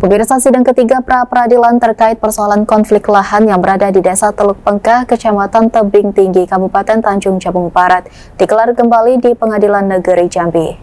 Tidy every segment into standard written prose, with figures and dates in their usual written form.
Pemirsa, sidang ketiga pra-peradilan terkait persoalan konflik lahan yang berada di Desa Teluk Pengkah, Kecamatan Tebing Tinggi, Kabupaten Tanjung Jabung Barat, digelar kembali di Pengadilan Negeri Jambi.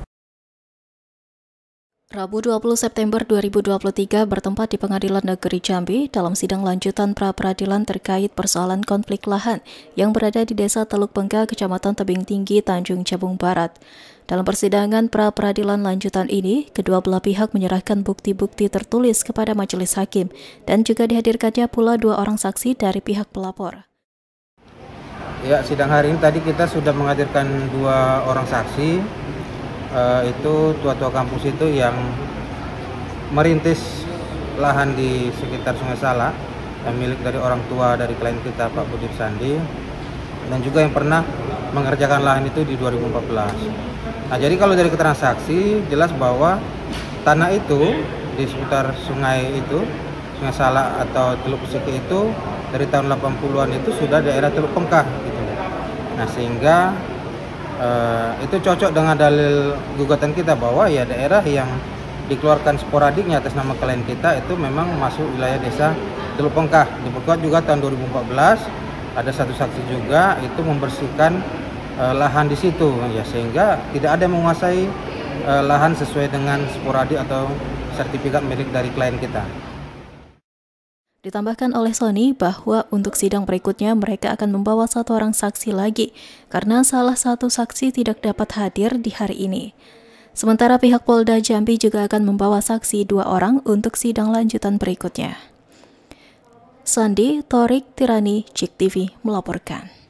Rabu 20 September 2023 bertempat di Pengadilan Negeri Jambi dalam sidang lanjutan pra-peradilan terkait persoalan konflik lahan yang berada di Desa Teluk Pengkah, Kecamatan Tebing Tinggi, Tanjung Jabung Barat. Dalam persidangan pra-peradilan lanjutan ini, kedua belah pihak menyerahkan bukti-bukti tertulis kepada majelis hakim dan juga dihadirkannya pula dua orang saksi dari pihak pelapor. Ya, sidang hari ini tadi kita sudah menghadirkan dua orang saksi, itu tua-tua kampus itu yang merintis lahan di sekitar Sungai Salak, yang milik dari orang tua dari klien kita Pak Budi Sandi, dan juga yang pernah mengerjakan lahan itu di 2014. Nah, jadi kalau dari keterangan saksi jelas bahwa tanah itu di sekitar sungai itu, Sungai Salak atau Teluk Pesiki itu dari tahun 80-an itu sudah daerah Teluk Pengkah gitu. Nah, sehingga itu cocok dengan dalil gugatan kita bahwa ya daerah yang dikeluarkan sporadiknya atas nama klien kita itu memang masuk wilayah desa Teluk Pengkah. Diperkuat juga tahun 2014 ada satu saksi juga itu membersihkan lahan di situ ya, sehingga tidak ada yang menguasai lahan sesuai dengan sporadik atau sertifikat milik dari klien kita. Ditambahkan oleh Sony bahwa untuk sidang berikutnya mereka akan membawa satu orang saksi lagi karena salah satu saksi tidak dapat hadir di hari ini. Sementara pihak Polda Jambi juga akan membawa saksi dua orang untuk sidang lanjutan berikutnya. Sandi Torik Tirani, JIK TV melaporkan.